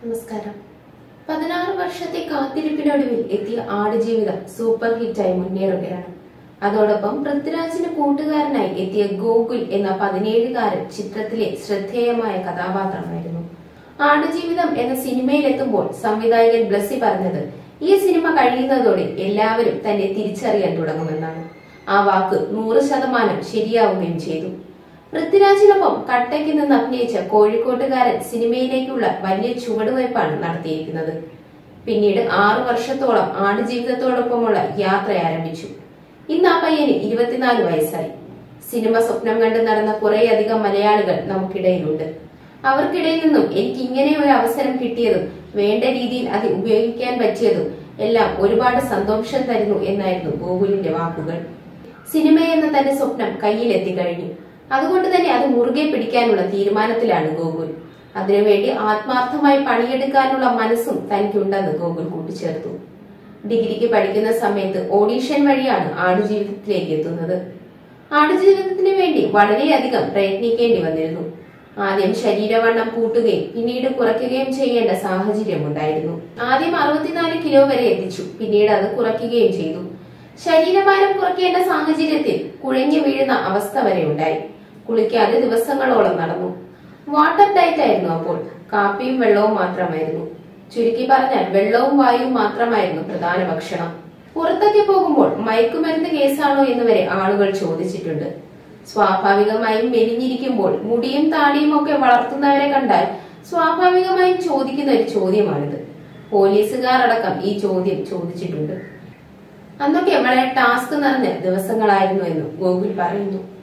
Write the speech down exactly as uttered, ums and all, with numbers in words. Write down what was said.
നമസ്കാരം. പതിനാറ് വർഷത്തെ കാത്തിരിപ്പിനൊടുവിൽ എത്തിയ ആടുജീവിതം സൂപ്പർ ഹിറ്റായി മുന്നേറുകയാണ്. അതോടൊപ്പം പൃഥ്വിരാജിന് കൂട്ടുകാരനായി എത്തിയ ഗോകുൽ എന്ന പതിനേഴുകാരൻ ചിത്രത്തിലെ ശ്രദ്ധേയമായ കഥാപാത്രമായിരുന്നു. ആടുജീവിതം എന്ന സിനിമയിലെത്തുമ്പോൾ സംവിധായകൻ ബ്ലസ്സി പറഞ്ഞത് ഈ സിനിമ കഴിയുന്നതോടെ എല്ലാവരും തന്നെ തിരിച്ചറിയാൻ തുടങ്ങുമെന്നാണ്. ആ വാക്ക് നൂറ് ശതമാനം ശരിയാവുകയും ചെയ്തു. പൃഥ്വിരാജിനൊപ്പം കട്ടയ്ക്ക് നിന്ന് അഭിനയിച്ച കോഴിക്കോട്ടുകാരൻ സിനിമയിലേക്കുള്ള വലിയ ചുവടുവയ്പാണ് നടത്തിയിരിക്കുന്നത്. പിന്നീട് ആറു വർഷത്തോളം ആടുജീവിതത്തോടൊപ്പമുള്ള യാത്ര ആരംഭിച്ചു. ഇന്ന് ആ പയ്യന് ഇരുപത്തിനാല് വയസ്സായി. സിനിമ സ്വപ്നം കണ്ട് നടന്ന കുറേയധികം മലയാളികൾ നമുക്കിടയിലുണ്ട്. അവർക്കിടയിൽ നിന്നും എനിക്ക് ഇങ്ങനെ ഒരു അവസരം കിട്ടിയതും വേണ്ട രീതിയിൽ അത് ഉപയോഗിക്കാൻ പറ്റിയതും എല്ലാം ഒരുപാട് സന്തോഷം തരുന്നു എന്നായിരുന്നു ഗോകുലിന്റെ വാക്കുകൾ. സിനിമ എന്ന തന്റെ സ്വപ്നം കയ്യിലെത്തിക്കഴിഞ്ഞു. അതുകൊണ്ട് തന്നെ അത് മുറുകെ പിടിക്കാനുള്ള തീരുമാനത്തിലാണ് ഗോകുൽ. അതിനുവേണ്ടി ആത്മാർത്ഥമായി പണിയെടുക്കാനുള്ള മനസ്സും തനിക്കുണ്ടെന്ന് ഗോകുൽ കൂട്ടിച്ചേർത്തു. ഡിഗ്രിക്ക് പഠിക്കുന്ന സമയത്ത് ഓഡീഷൻ വഴിയാണ് ആടുജീവിതത്തിലേക്ക് എത്തുന്നത്. ആടുജീവിതത്തിന് വേണ്ടി വളരെയധികം പ്രയത്നിക്കേണ്ടി വന്നിരുന്നു. ആദ്യം ശരീരവണ്ണം കൂട്ടുകയും പിന്നീട് കുറയ്ക്കുകയും ചെയ്യേണ്ട സാഹചര്യം ഉണ്ടായിരുന്നു. ആദ്യം അറുപത്തിനാല് കിലോ വരെ എത്തിച്ചു. പിന്നീട് അത് കുറയ്ക്കുകയും ചെയ്തു. ശരീരഭാരം കുറയ്ക്കേണ്ട സാഹചര്യത്തിൽ കുഴഞ്ഞു വീഴുന്ന അവസ്ഥ വരെ ഉണ്ടായി. കുളിക്കാതെ ദിവസങ്ങളോളം നടന്നു. വാട്ടർ ഡയറ്റ് ആയിരുന്നു അപ്പോൾ. കാപ്പിയും വെള്ളവും മാത്രമായിരുന്നു. ചുരുക്കി പറഞ്ഞാൽ വെള്ളവും വായുവും മാത്രമായിരുന്നു പ്രധാന ഭക്ഷണം. പുറത്തൊക്കെ പോകുമ്പോൾ മയക്കുമരുന്ന് കേസാണോ എന്ന് വരെ ആളുകൾ ചോദിച്ചിട്ടുണ്ട്. സ്വാഭാവികമായും മെലിഞ്ഞിരിക്കുമ്പോൾ മുടിയും താടിയും ഒക്കെ വളർത്തുന്നവരെ കണ്ടാൽ സ്വാഭാവികമായും ചോദിക്കുന്ന ഒരു ചോദ്യമാണിത്. പോലീസുകാർ അടക്കം ഈ ചോദ്യം ചോദിച്ചിട്ടുണ്ട്. അന്നൊക്കെ വളരെ ടാസ്ക് നിറഞ്ഞ ദിവസങ്ങളായിരുന്നു എന്നും ഗോകുൽ പറയുന്നു.